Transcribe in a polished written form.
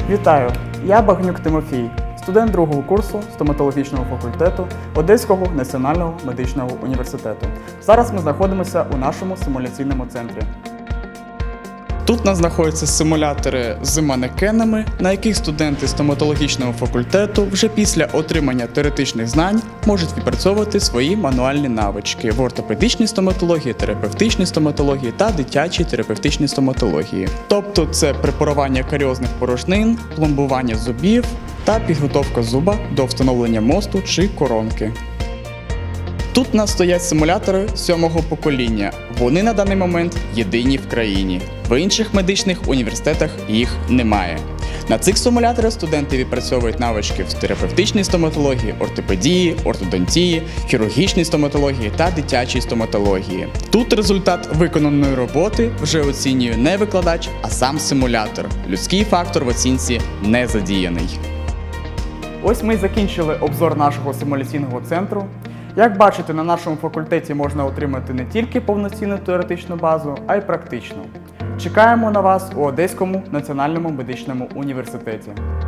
Вітаю! Я Багнюк Тимофій, студент другого курсу стоматологічного факультету Одеського національного медичного університету. Зараз ми знаходимося у нашому симуляційному центрі. Тут у нас знаходяться симулятори з манекенами, на яких студенти стоматологічного факультету вже після отримання теоретичних знань можуть відпрацьовувати свої мануальні навички в ортопедичній стоматології, терапевтичній стоматології та дитячій терапевтичній стоматології. Тобто це препарування каріозних порожнин, пломбування зубів та підготовка зуба до встановлення мосту чи коронки. Тут у нас стоять симулятори 7-го покоління. Вони на даний момент єдині в країні. В інших медичних університетах їх немає. На цих симуляторах студенти відпрацьовують навички в терапевтичній стоматології, ортопедії, ортодонтії, хірургічній стоматології та дитячій стоматології. Тут результат виконаної роботи вже оцінює не викладач, а сам симулятор. Людський фактор в оцінці не задіяний. Ось ми і закінчили обзор нашого симуляційного центру. Як бачите, на нашому факультеті можна отримати не тільки повноцінну теоретичну базу, а й практичну. Чекаємо на вас у Одеському національному медичному університеті.